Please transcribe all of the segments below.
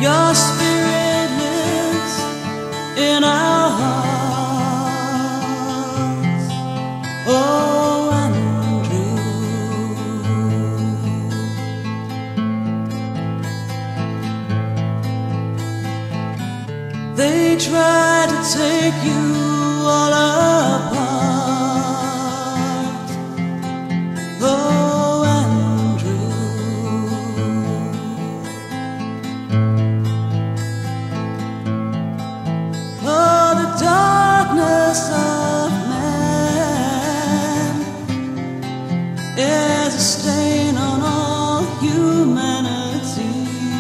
Your spirit lives in our hearts. Oh, Andrew, they try to take you all apart. Oh, Andrew, oh, the darkness of man is a stain on all humanity.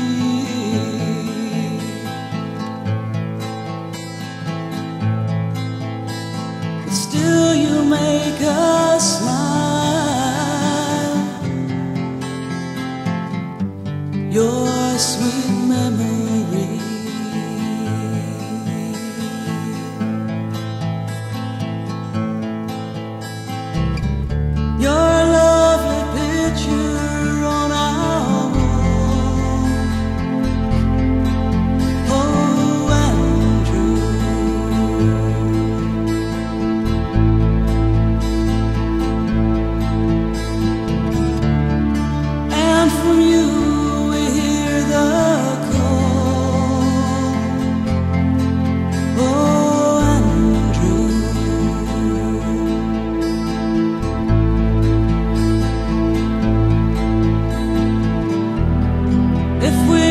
But still you make us smile. Your sweet memory. Your lovely picture on our wall. Oh, Andrew, and from you we hear the call. Oh, Andrew, if we